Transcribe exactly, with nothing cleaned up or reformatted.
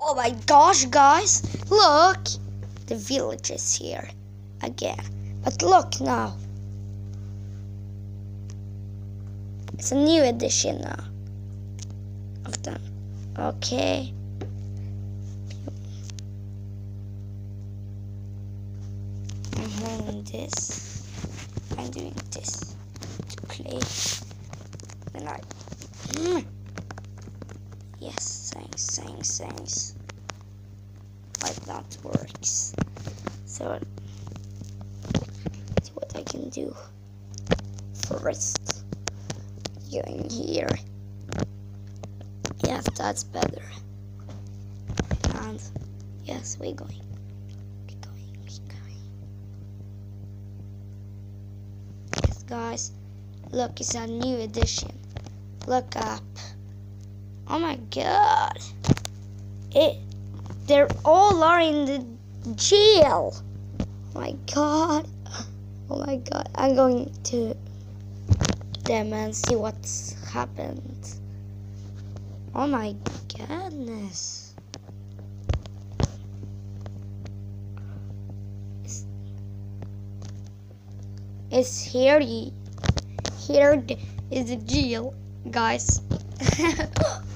Oh my gosh, guys, look! The village is here again. But look now. It's a new edition now of them. Okay. I'm holding this. I'm doing this to play. And I. Mm. Yes, thanks, thanks, thanks. Like that works. So, see what I can do first. Going here. Yes, that's better. And yes, we're going. We're going, we're going. Yes, guys, look, it's a new edition. Look up. Oh my god. It they're all are in the jail. Oh my god. Oh my god. I'm going to them and see what's happened. Oh my goodness. It's, it's here. Here is the jail, guys.